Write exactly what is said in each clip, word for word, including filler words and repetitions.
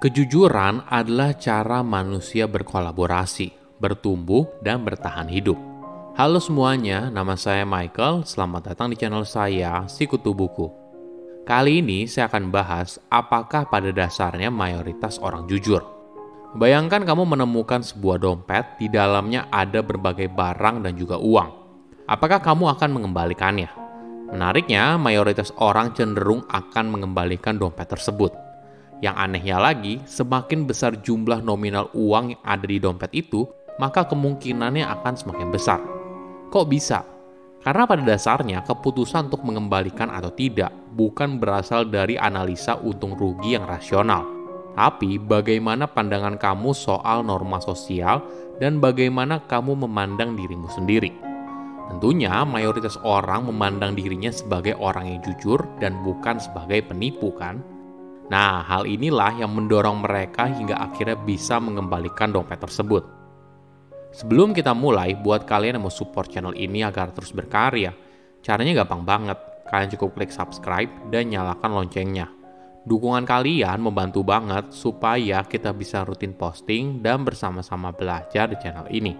Kejujuran adalah cara manusia berkolaborasi, bertumbuh, dan bertahan hidup. Halo semuanya, nama saya Michael. Selamat datang di channel saya, Sikutu Buku. Kali ini saya akan bahas apakah pada dasarnya mayoritas orang jujur. Bayangkan kamu menemukan sebuah dompet, di dalamnya ada berbagai barang dan juga uang. Apakah kamu akan mengembalikannya? Menariknya, mayoritas orang cenderung akan mengembalikan dompet tersebut. Yang anehnya lagi, semakin besar jumlah nominal uang yang ada di dompet itu, maka kemungkinannya akan semakin besar. Kok bisa? Karena pada dasarnya keputusan untuk mengembalikan atau tidak bukan berasal dari analisa untung rugi yang rasional, tapi bagaimana pandangan kamu soal norma sosial dan bagaimana kamu memandang dirimu sendiri. Tentunya mayoritas orang memandang dirinya sebagai orang yang jujur dan bukan sebagai penipu, kan? Nah, hal inilah yang mendorong mereka hingga akhirnya bisa mengembalikan dompet tersebut. Sebelum kita mulai, buat kalian yang mau support channel ini agar terus berkarya, caranya gampang banget. Kalian cukup klik subscribe dan nyalakan loncengnya. Dukungan kalian membantu banget supaya kita bisa rutin posting dan bersama-sama belajar di channel ini.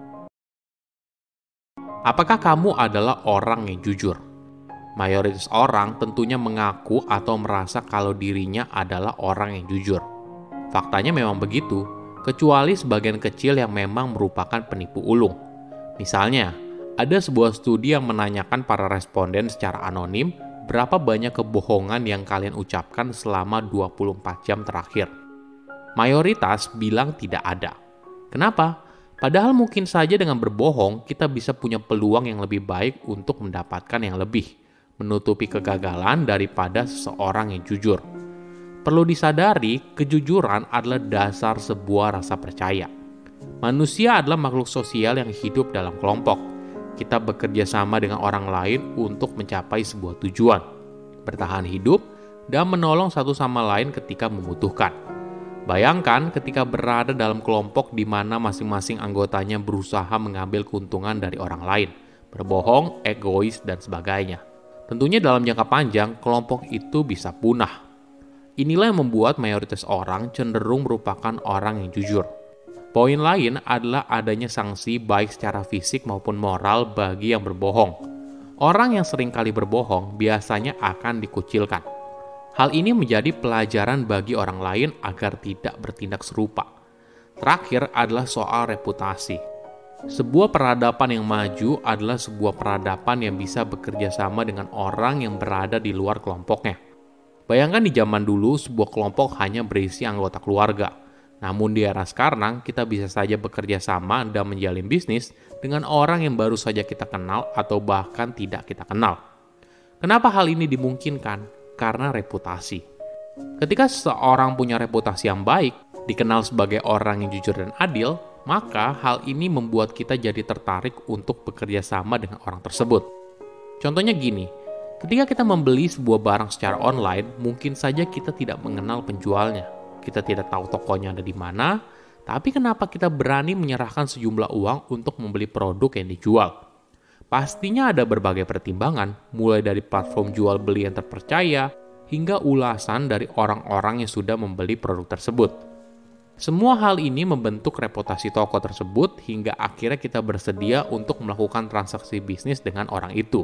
Apakah kamu adalah orang yang jujur? Mayoritas orang tentunya mengaku atau merasa kalau dirinya adalah orang yang jujur. Faktanya memang begitu, kecuali sebagian kecil yang memang merupakan penipu ulung. Misalnya, ada sebuah studi yang menanyakan para responden secara anonim berapa banyak kebohongan yang kalian ucapkan selama dua puluh empat jam terakhir. Mayoritas bilang tidak ada. Kenapa? Padahal mungkin saja dengan berbohong, kita bisa punya peluang yang lebih baik untuk mendapatkan yang lebih, menutupi kegagalan daripada seseorang yang jujur. Perlu disadari, kejujuran adalah dasar sebuah rasa percaya. Manusia adalah makhluk sosial yang hidup dalam kelompok. Kita bekerja sama dengan orang lain untuk mencapai sebuah tujuan, bertahan hidup, dan menolong satu sama lain ketika membutuhkan. Bayangkan ketika berada dalam kelompok di mana masing-masing anggotanya berusaha mengambil keuntungan dari orang lain, berbohong, egois, dan sebagainya. Tentunya dalam jangka panjang, kelompok itu bisa punah. Inilah yang membuat mayoritas orang cenderung merupakan orang yang jujur. Poin lain adalah adanya sanksi baik secara fisik maupun moral bagi yang berbohong. Orang yang seringkali berbohong biasanya akan dikucilkan. Hal ini menjadi pelajaran bagi orang lain agar tidak bertindak serupa. Terakhir adalah soal reputasi. Sebuah peradaban yang maju adalah sebuah peradaban yang bisa bekerja sama dengan orang yang berada di luar kelompoknya. Bayangkan di zaman dulu sebuah kelompok hanya berisi anggota keluarga. Namun di era sekarang kita bisa saja bekerja sama dan menjalin bisnis dengan orang yang baru saja kita kenal atau bahkan tidak kita kenal. Kenapa hal ini dimungkinkan? Karena reputasi. Ketika seseorang punya reputasi yang baik, dikenal sebagai orang yang jujur dan adil, maka hal ini membuat kita jadi tertarik untuk bekerja sama dengan orang tersebut. Contohnya gini, ketika kita membeli sebuah barang secara online, mungkin saja kita tidak mengenal penjualnya. Kita tidak tahu tokonya ada di mana, tapi kenapa kita berani menyerahkan sejumlah uang untuk membeli produk yang dijual? Pastinya ada berbagai pertimbangan, mulai dari platform jual beli yang terpercaya, hingga ulasan dari orang-orang yang sudah membeli produk tersebut. Semua hal ini membentuk reputasi toko tersebut hingga akhirnya kita bersedia untuk melakukan transaksi bisnis dengan orang itu.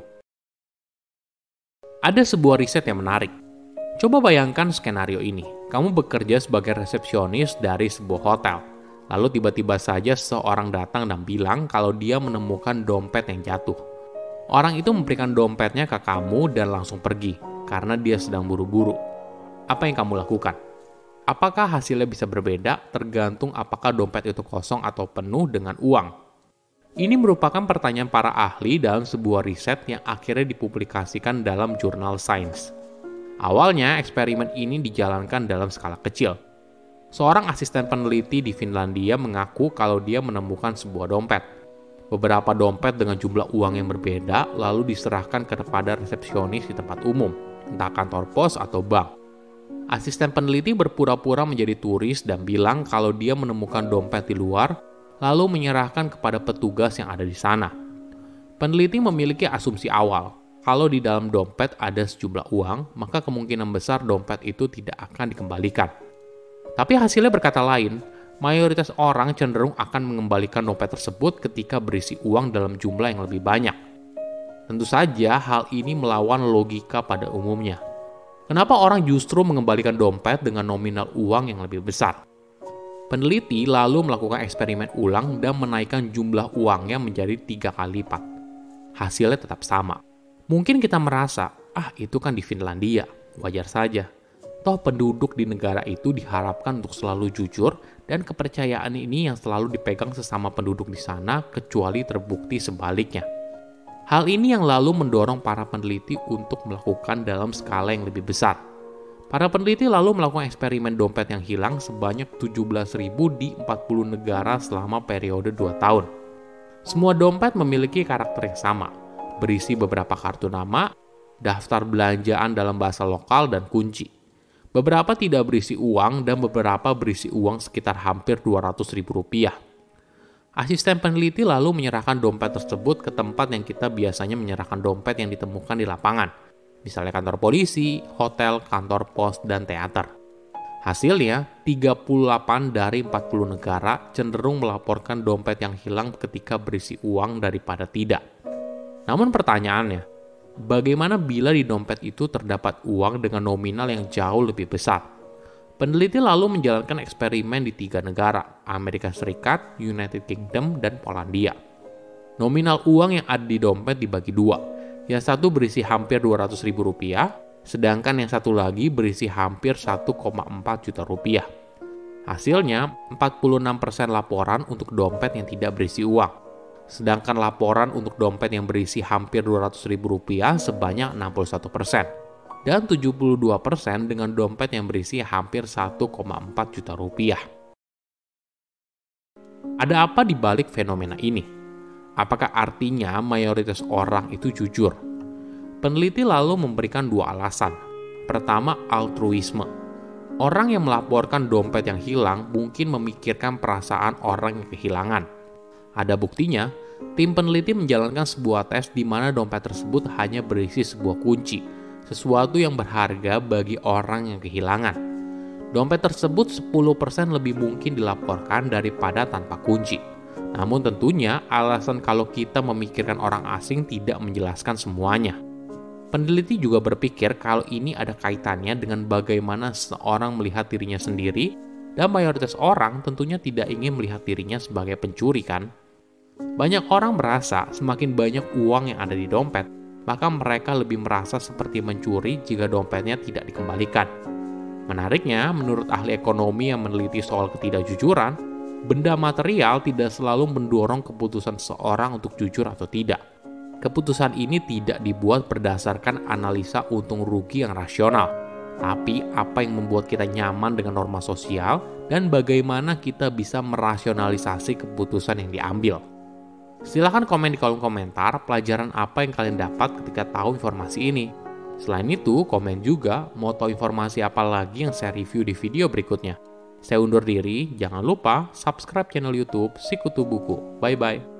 Ada sebuah riset yang menarik. Coba bayangkan skenario ini. Kamu bekerja sebagai resepsionis dari sebuah hotel. Lalu tiba-tiba saja seseorang datang dan bilang kalau dia menemukan dompet yang jatuh. Orang itu memberikan dompetnya ke kamu dan langsung pergi karena dia sedang buru-buru. Apa yang kamu lakukan? Apakah hasilnya bisa berbeda tergantung apakah dompet itu kosong atau penuh dengan uang? Ini merupakan pertanyaan para ahli dalam sebuah riset yang akhirnya dipublikasikan dalam jurnal Science. Awalnya, eksperimen ini dijalankan dalam skala kecil. Seorang asisten peneliti di Finlandia mengaku kalau dia menemukan sebuah dompet. Beberapa dompet dengan jumlah uang yang berbeda lalu diserahkan kepada resepsionis di tempat umum, entah kantor pos atau bank. Asisten peneliti berpura-pura menjadi turis dan bilang kalau dia menemukan dompet di luar, lalu menyerahkan kepada petugas yang ada di sana. Peneliti memiliki asumsi awal, kalau di dalam dompet ada sejumlah uang, maka kemungkinan besar dompet itu tidak akan dikembalikan. Tapi hasilnya berkata lain, mayoritas orang cenderung akan mengembalikan dompet tersebut ketika berisi uang dalam jumlah yang lebih banyak. Tentu saja hal ini melawan logika pada umumnya. Kenapa orang justru mengembalikan dompet dengan nominal uang yang lebih besar? Peneliti lalu melakukan eksperimen ulang dan menaikkan jumlah uangnya menjadi tiga kali lipat. Hasilnya tetap sama. Mungkin kita merasa, ah itu kan di Finlandia, wajar saja. Toh penduduk di negara itu diharapkan untuk selalu jujur dan kepercayaan ini yang selalu dipegang sesama penduduk di sana kecuali terbukti sebaliknya. Hal ini yang lalu mendorong para peneliti untuk melakukan dalam skala yang lebih besar. Para peneliti lalu melakukan eksperimen dompet yang hilang sebanyak tujuh belas ribu di empat puluh negara selama periode dua tahun. Semua dompet memiliki karakter yang sama, berisi beberapa kartu nama, daftar belanjaan dalam bahasa lokal, dan kunci. Beberapa tidak berisi uang dan beberapa berisi uang sekitar hampir dua ratus ribu rupiah. Asisten peneliti lalu menyerahkan dompet tersebut ke tempat yang kita biasanya menyerahkan dompet yang ditemukan di lapangan, misalnya kantor polisi, hotel, kantor pos, dan teater. Hasilnya, tiga puluh delapan dari empat puluh negara cenderung melaporkan dompet yang hilang ketika berisi uang daripada tidak. Namun pertanyaannya, bagaimana bila di dompet itu terdapat uang dengan nominal yang jauh lebih besar? Peneliti lalu menjalankan eksperimen di tiga negara, Amerika Serikat, United Kingdom, dan Polandia. Nominal uang yang ada di dompet dibagi dua. Yang satu berisi hampir dua ratus ribu rupiah, sedangkan yang satu lagi berisi hampir satu koma empat juta rupiah. Hasilnya, empat puluh enam persen laporan untuk dompet yang tidak berisi uang. Sedangkan laporan untuk dompet yang berisi hampir dua ratus ribu rupiah sebanyak enam puluh satu persen. Dan tujuh puluh dua persen dengan dompet yang berisi hampir satu koma empat juta rupiah. Ada apa di balik fenomena ini? Apakah artinya mayoritas orang itu jujur? Peneliti lalu memberikan dua alasan. Pertama, altruisme. Orang yang melaporkan dompet yang hilang mungkin memikirkan perasaan orang yang kehilangan. Ada buktinya, tim peneliti menjalankan sebuah tes di mana dompet tersebut hanya berisi sebuah kunci, sesuatu yang berharga bagi orang yang kehilangan. Dompet tersebut sepuluh persen lebih mungkin dilaporkan daripada tanpa kunci. Namun tentunya alasan kalau kita memikirkan orang asing tidak menjelaskan semuanya. Peneliti juga berpikir kalau ini ada kaitannya dengan bagaimana seseorang melihat dirinya sendiri, dan mayoritas orang tentunya tidak ingin melihat dirinya sebagai pencuri kan? Banyak orang merasa semakin banyak uang yang ada di dompet, maka mereka lebih merasa seperti mencuri jika dompetnya tidak dikembalikan. Menariknya, menurut ahli ekonomi yang meneliti soal ketidakjujuran, benda material tidak selalu mendorong keputusan seseorang untuk jujur atau tidak. Keputusan ini tidak dibuat berdasarkan analisa untung rugi yang rasional, tapi apa yang membuat kita nyaman dengan norma sosial dan bagaimana kita bisa merasionalisasi keputusan yang diambil. Silahkan komen di kolom komentar pelajaran apa yang kalian dapat ketika tahu informasi ini. Selain itu, komen juga mau tahu informasi apa lagi yang saya review di video berikutnya. Saya undur diri, jangan lupa subscribe channel YouTube Sikutu Buku. Bye-bye.